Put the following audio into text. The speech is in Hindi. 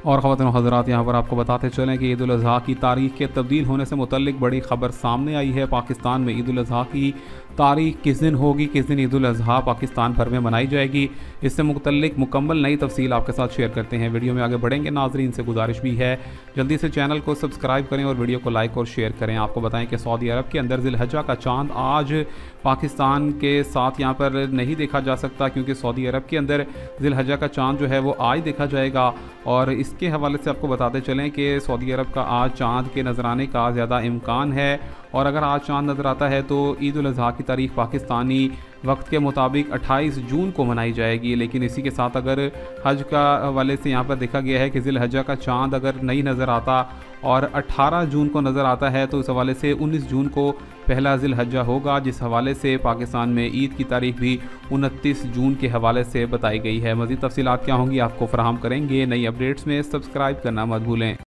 और ख़वातीन और हज़रात, यहाँ पर आपको बताते चलें कि ईद उल अज़हा की तारीख़ के तब्दील होने से मुतल्लिक बड़ी ख़बर सामने आई है। पाकिस्तान में ईद उल अज़हा की तारीख़ किस दिन होगी, किस दिन ईद उल अज़हा पाकिस्तान भर में मनाई जाएगी, इससे मुतल्लिक मुकम्मल नई तफसील आपके साथ शेयर करते हैं। वीडियो में आगे बढ़ेंगे नाज़रीन से गुजारिश भी है जल्दी से चैनल को सब्सक्राइब करें और वीडियो को लाइक और शेयर करें। आपको बताएं कि सऊदी अरब के अंदर ज़िलहज्जा का चाँद आज पाकिस्तान के साथ यहाँ पर नहीं देखा जा सकता, क्योंकि सऊदी अरब के अंदर ज़िलहज्जा का चाँद जो है वो आज देखा जाएगा। और इसके हवाले से आपको बताते चलें कि सऊदी अरब का आज चाँद के नज़र आने का ज़्यादा इम्कान है, और अगर आज चाँद नज़र आता है तो ईद उल अज़हा की तारीख़ पाकिस्तानी वक्त के मुताबिक 28 जून को मनाई जाएगी। लेकिन इसी के साथ अगर हज का हवाले से यहाँ पर देखा गया है कि ज़िलहज्जा का चाँद अगर नहीं नज़र आता और 18 जून को नज़र आता है तो इस हवाले से 19 जून को पहला ज़िलहज्जा होगा, जिस हवाले से पाकिस्तान में ईद की तारीख़ भी 29 जून के हवाले से बताई गई है। मज़ीद तफ़सीलात क्या होंगी आपको फ़राहम करेंगे। नई अपडेट्स में सब्सक्राइब करना मत भूलें।